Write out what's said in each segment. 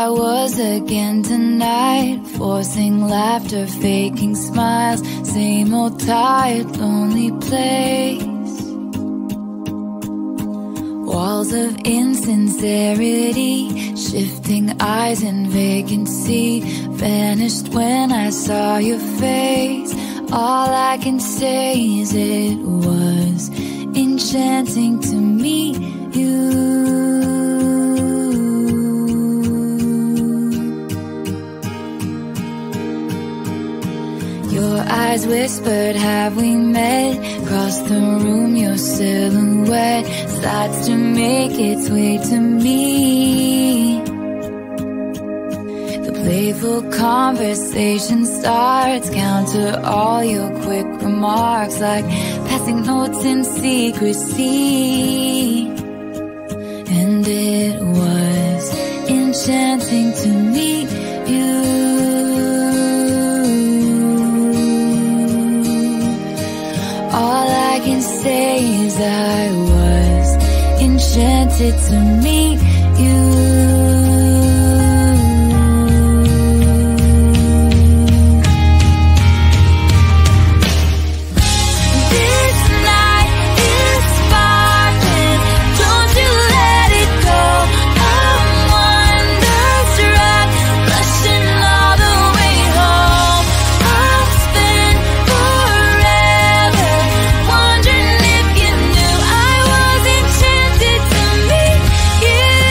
I was again tonight, forcing laughter, faking smiles. Same old tired, lonely place. Walls of insincerity, shifting eyes in vacancy. Vanished when I saw your face. All I can say is it was enchanting to meet you. Your eyes whispered, have we met? Across the room, your silhouette starts to make its way to me. The playful conversation starts, counter all your quick remarks, like passing notes in secrecy. And it was enchanting to meet you. All I can say is I was enchanted to meet you. You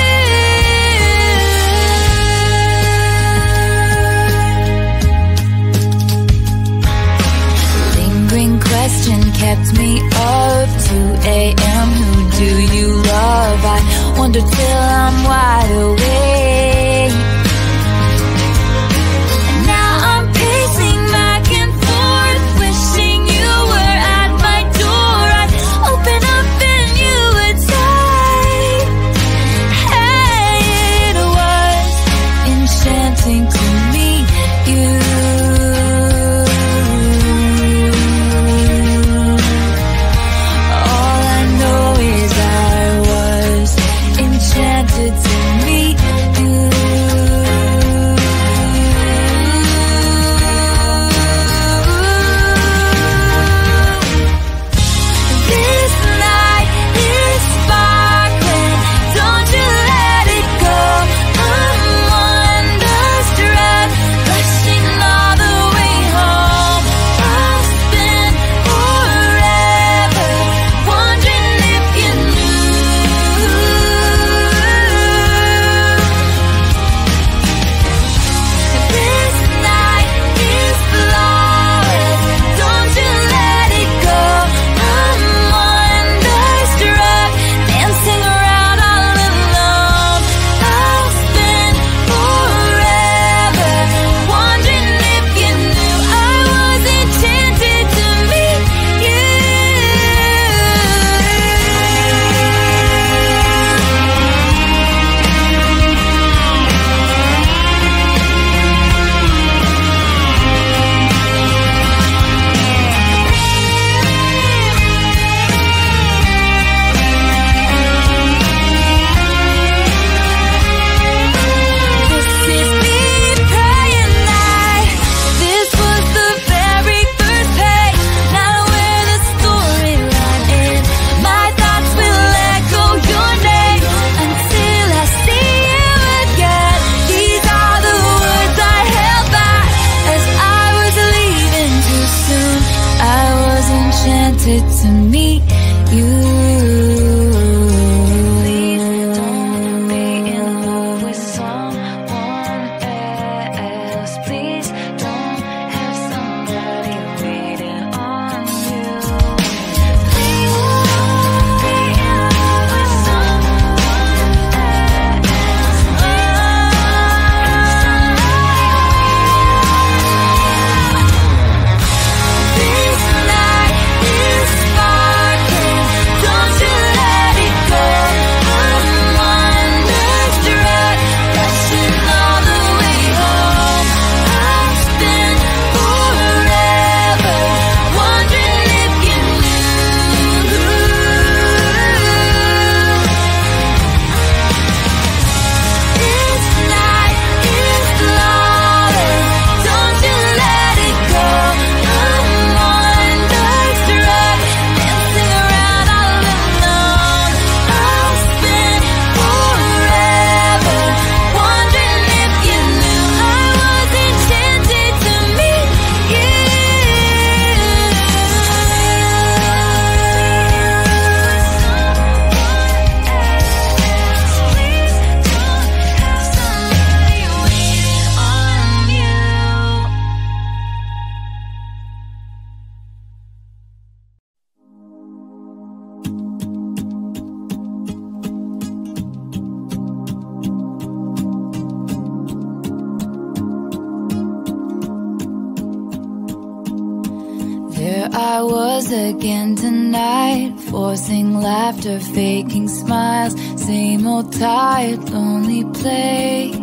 I was again tonight, forcing laughter, faking smiles. Same old tired, lonely place.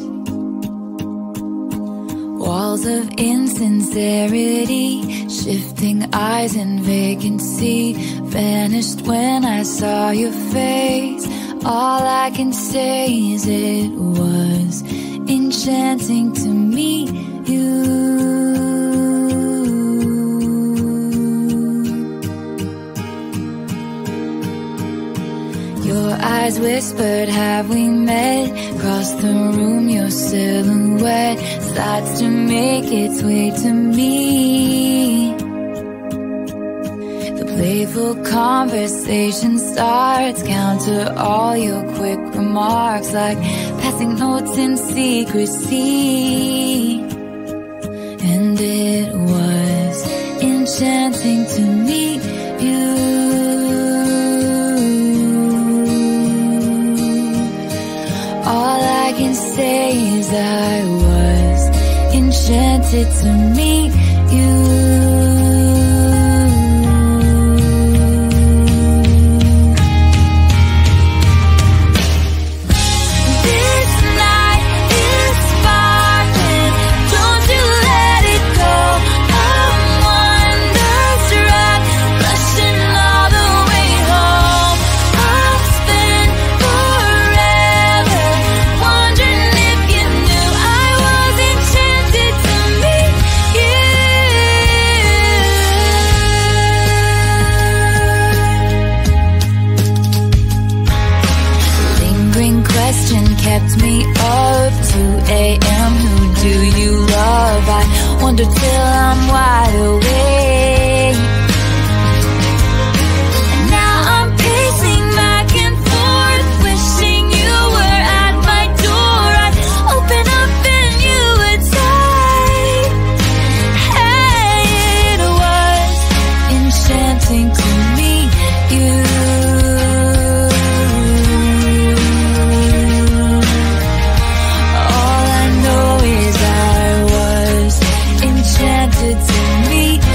Walls of insincerity, shifting eyes in vacancy. Vanished when I saw your face. All I can say is it was enchanting to meet you. Your eyes whispered, have we met? Across the room, your silhouette starts to make its way to me. The playful conversation starts, counter all your quick remarks, like passing notes in secrecy. And it was enchanting to meet you. All I can say is I was enchanted to meet you. This night is sparkling, don't you let it go. I'm wonderstruck, rushing all the way home. I'll spend forever wondering if you knew I was enchanted to meet you. Lingering question kept me up 2 a.m. Who do you love? I wonder till I'm wide awake. And now I'm pacing back and forth, wishing you were at my door. I'd open up and you would say, hey, it was enchanting to meet you. All I know is I was enchanted to meet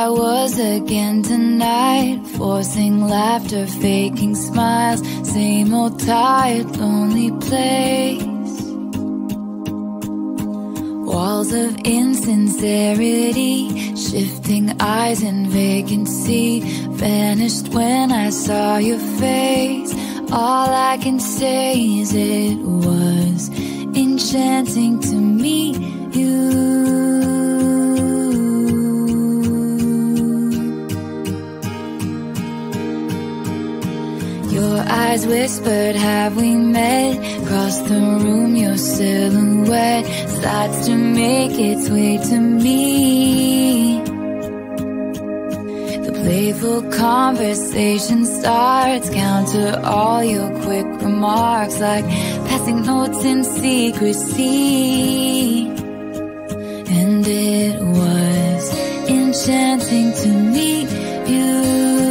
I was again tonight, forcing laughter, faking smiles. Same old tired, lonely place. Walls of insincerity, shifting eyes and vacancy. Vanished when I saw your face. All I can say is it was enchanting to meet you. Your eyes whispered, have we met? Across the room, your silhouette starts to make its way to me. The playful conversation starts, counter all your quick remarks, like passing notes in secrecy. And it was enchanting to meet you.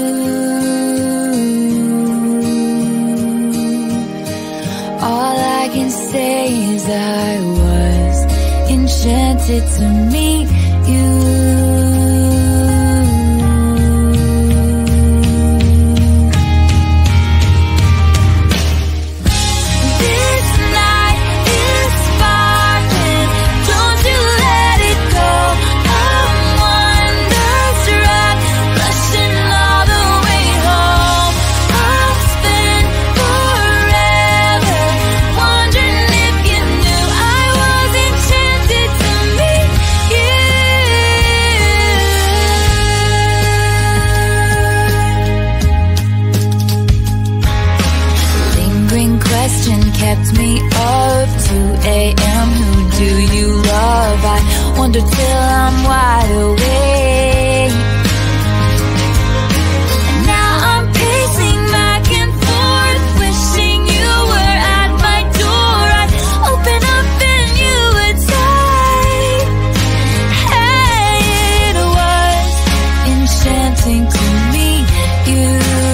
All I can say is I was enchanted to meet you. Kept me up 2 a.m. Who do you love? I wonder till I'm wide awake. And now I'm pacing back and forth, wishing you were at my door. I'd open up and you would say, hey, it was enchanting to meet you.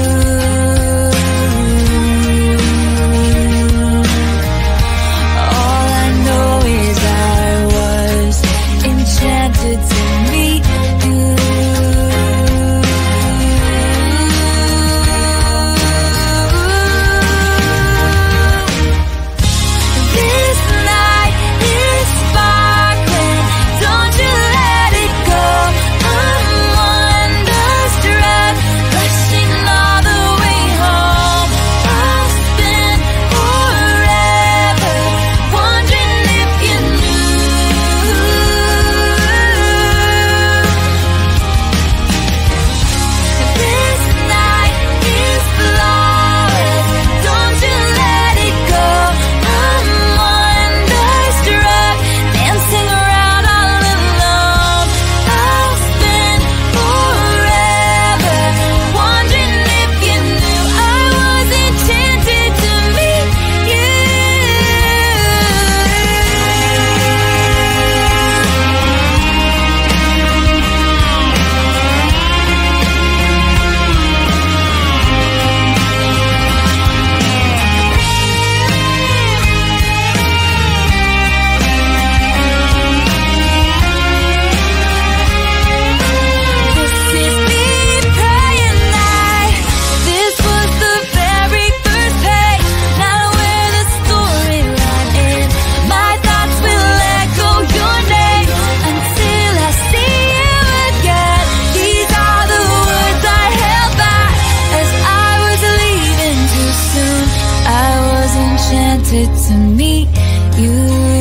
To meet you.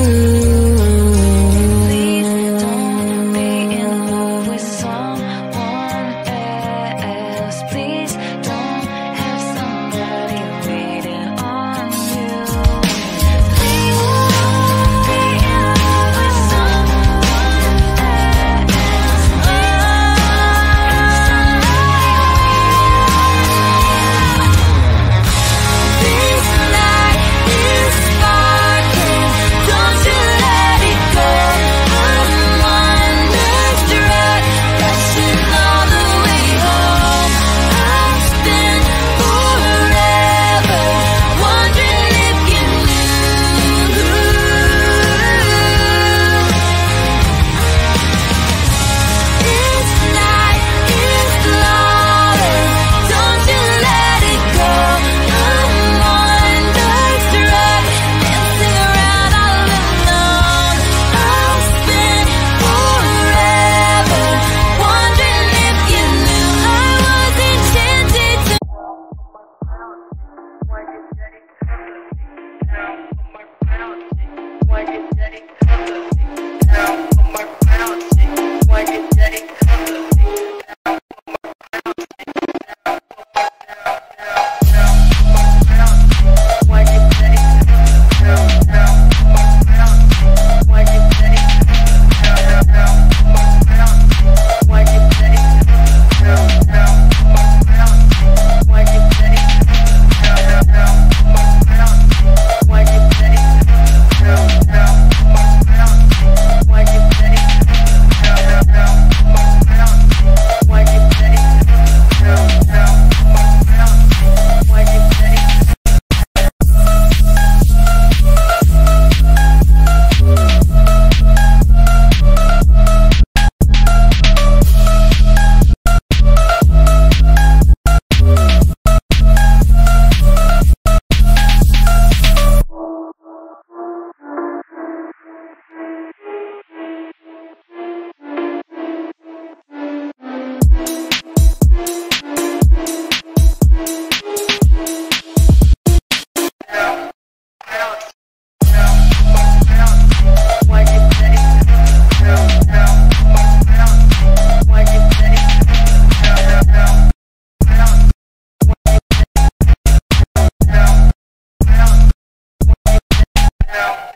Please don't be in love with someone else. Please don't have somebody waiting on you. Please don't be in love with someone else. This night is fine. Now.